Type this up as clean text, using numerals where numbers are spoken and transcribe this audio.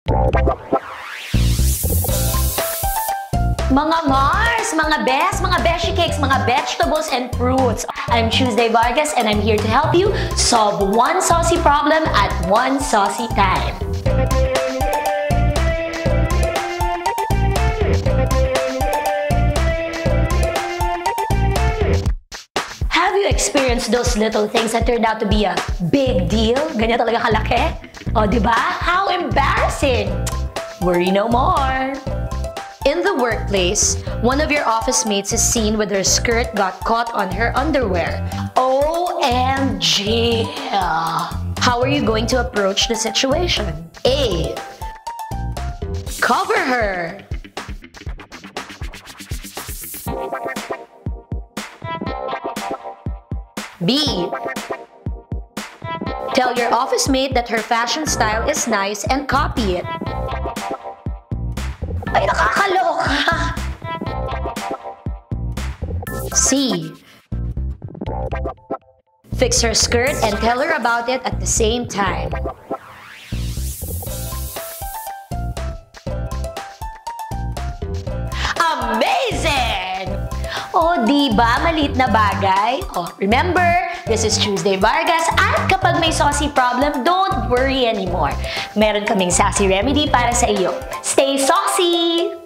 Mga Mars, mga Bes, mga Beshi Cakes, mga vegetables and fruits. I'm Tuesday Vargas and I'm here to help you solve one saucy problem at one saucy time. Have you experienced those little things that turned out to be a big deal? Ganyan talaga kalaki? O, diba? How embarrassing! Worry no more! In the workplace, one of your office mates is seen with her skirt got caught on her underwear. OMG! How are you going to approach the situation? A. Cover her. B. Tell your office mate that her fashion style is nice and copy it. Ay, nakakaloka! C. Fix her skirt and tell her about it at the same time. Amazing! O, diba? Maliit na bagay. O, remember, this is Tuesday Vargas at kapag may saucy problem, don't worry anymore. Meron kaming sassy remedy para sa iyo. Stay saucy!